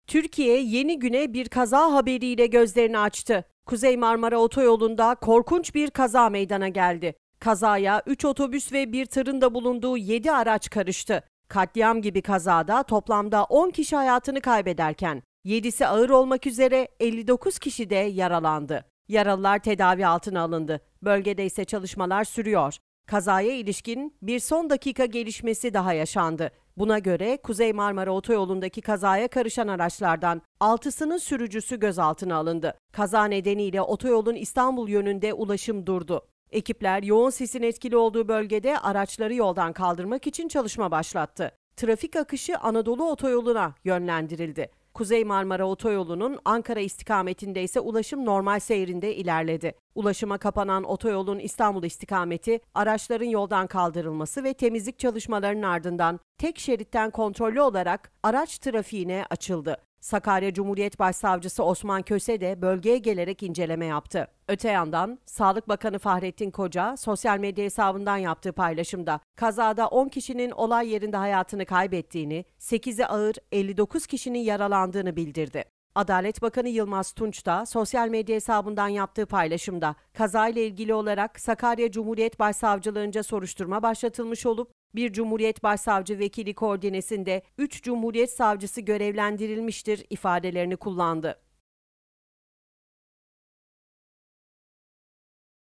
Türkiye yeni güne bir kaza haberiyle gözlerini açtı. Kuzey Marmara Otoyolu'nda korkunç bir kaza meydana geldi. Kazaya 3 otobüs ve bir tırın da bulunduğu 7 araç karıştı. Katliam gibi kazada toplamda 10 kişi hayatını kaybederken 7'si ağır olmak üzere 59 kişi de yaralandı. Yaralılar tedavi altına alındı. Bölgede ise çalışmalar sürüyor. Kazaya ilişkin bir son dakika gelişmesi daha yaşandı. Buna göre Kuzey Marmara Otoyolu'ndaki kazaya karışan araçlardan 6'sının sürücüsü gözaltına alındı. Kaza nedeniyle otoyolun İstanbul yönünde ulaşım durdu. Ekipler yoğun sisin etkili olduğu bölgede araçları yoldan kaldırmak için çalışma başlattı. Trafik akışı Anadolu Otoyolu'na yönlendirildi. Kuzey Marmara Otoyolu'nun Ankara istikametinde ise ulaşım normal seyrinde ilerledi. Ulaşıma kapanan otoyolun İstanbul istikameti araçların yoldan kaldırılması ve temizlik çalışmalarının ardından tek şeritten kontrollü olarak araç trafiğine açıldı. Sakarya Cumhuriyet Başsavcısı Osman Köse de bölgeye gelerek inceleme yaptı. Öte yandan Sağlık Bakanı Fahrettin Koca sosyal medya hesabından yaptığı paylaşımda kazada 10 kişinin olay yerinde hayatını kaybettiğini, 8'i ağır 59 kişinin yaralandığını bildirdi. Adalet Bakanı Yılmaz Tunç da sosyal medya hesabından yaptığı paylaşımda kazayla ilgili olarak Sakarya Cumhuriyet Başsavcılığınca soruşturma başlatılmış olup bir Cumhuriyet Başsavcı Vekili koordinesinde 3 Cumhuriyet Savcısı görevlendirilmiştir ifadelerini kullandı.